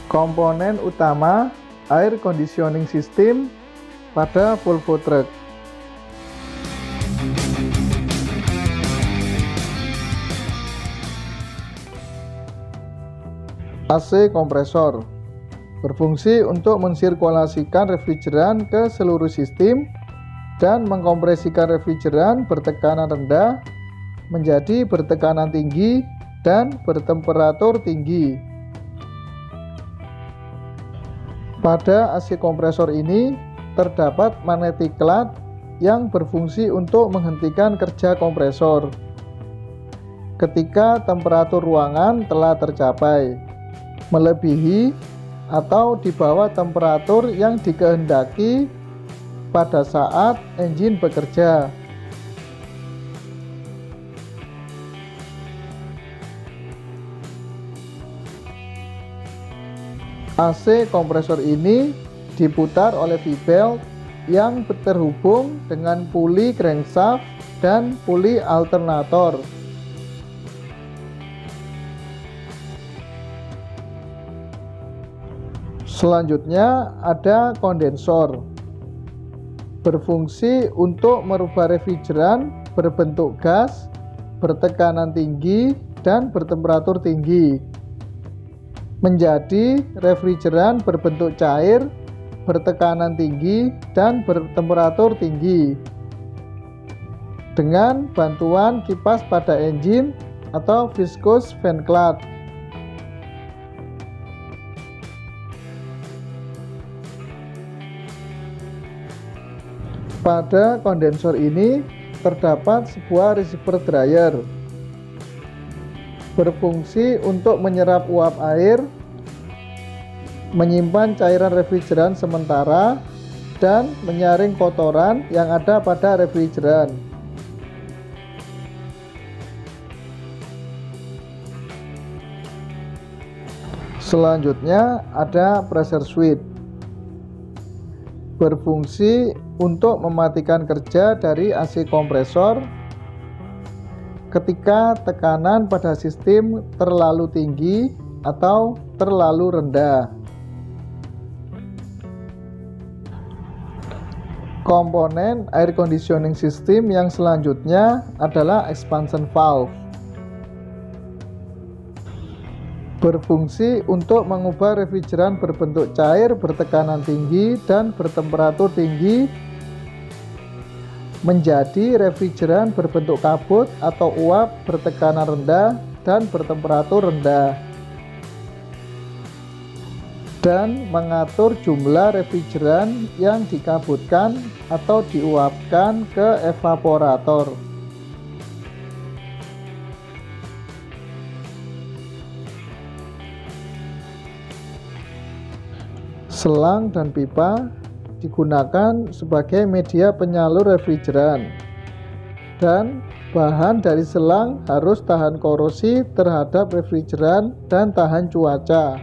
Komponen utama air conditioning system pada Volvo Truck. AC kompresor berfungsi untuk mensirkulasikan refrigeran ke seluruh sistem dan mengkompresikan refrigeran bertekanan rendah menjadi bertekanan tinggi dan bertemperatur tinggi. Pada AC kompresor ini terdapat magnetic cloth yang berfungsi untuk menghentikan kerja kompresor ketika temperatur ruangan telah tercapai, melebihi atau di bawah temperatur yang dikehendaki pada saat engine bekerja. AC kompresor ini diputar oleh V-belt yang terhubung dengan puli crankshaft dan puli alternator. Selanjutnya ada kondensor, berfungsi untuk merubah refrigeran berbentuk gas, bertekanan tinggi dan bertemperatur tinggi menjadi refrigeran berbentuk cair, bertekanan tinggi dan bertemperatur tinggi dengan bantuan kipas pada engine atau viscous fan cloth. Pada kondensor ini terdapat sebuah receiver dryer, berfungsi untuk menyerap uap air, menyimpan cairan refrigeran sementara, dan menyaring kotoran yang ada pada refrigeran. Selanjutnya ada pressure switch, berfungsi untuk mematikan kerja dari AC kompresor ketika tekanan pada sistem terlalu tinggi atau terlalu rendah. Komponen air conditioning system yang selanjutnya adalah expansion valve, berfungsi untuk mengubah refrigeran berbentuk cair bertekanan tinggi dan bertemperatur tinggi menjadi refrigeran berbentuk kabut atau uap bertekanan rendah dan bertemperatur rendah, dan mengatur jumlah refrigeran yang dikabutkan atau diuapkan ke evaporator. Selang dan pipa digunakan sebagai media penyalur refrigeran, dan bahan dari selang harus tahan korosi terhadap refrigeran dan tahan cuaca.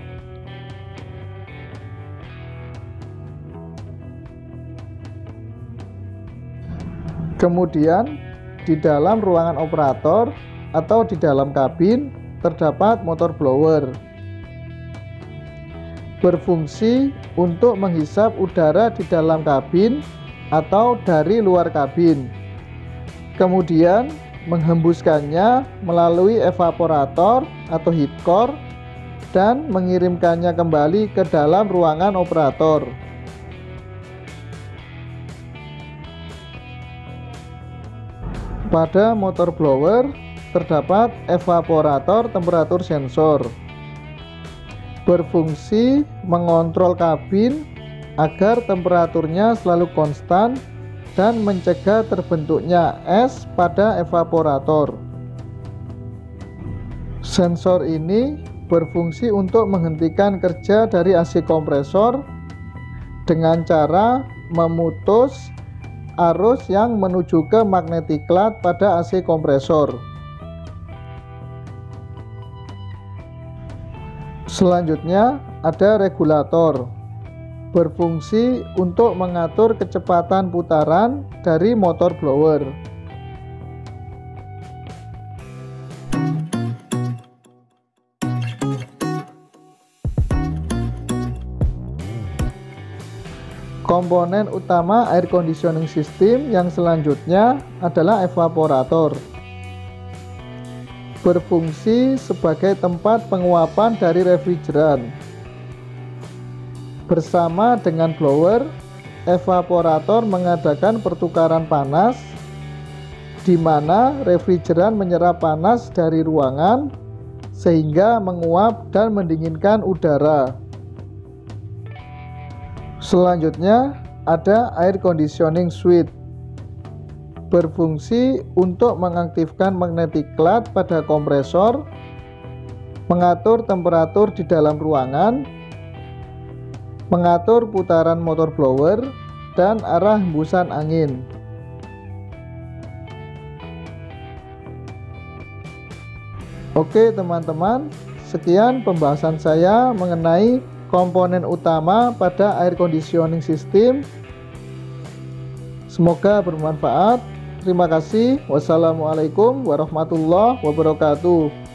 Kemudian di dalam ruangan operator atau di dalam kabin terdapat motor blower, berfungsi untuk menghisap udara di dalam kabin atau dari luar kabin, kemudian menghembuskannya melalui evaporator atau heat core dan mengirimkannya kembali ke dalam ruangan operator. Pada motor blower terdapat evaporator temperatur sensor, berfungsi mengontrol kabin agar temperaturnya selalu konstan dan mencegah terbentuknya es pada evaporator. Sensor ini berfungsi untuk menghentikan kerja dari AC kompresor dengan cara memutus arus yang menuju ke magnetic cloth pada AC kompresor. Selanjutnya ada regulator, berfungsi untuk mengatur kecepatan putaran dari motor blower. Komponen utama air conditioning system yang selanjutnya adalah evaporator. Berfungsi sebagai tempat penguapan dari refrigeran. Bersama dengan blower, evaporator mengadakan pertukaran panas di mana refrigeran menyerap panas dari ruangan sehingga menguap dan mendinginkan udara. Selanjutnya ada air conditioning switch. Berfungsi untuk mengaktifkan magnetic cloud pada kompresor, mengatur temperatur di dalam ruangan, mengatur putaran motor blower, dan arah hembusan angin. Oke teman-teman, sekian pembahasan saya mengenai komponen utama pada air conditioning system. Semoga bermanfaat. Terima kasih. Wassalamualaikum warahmatullahi wabarakatuh.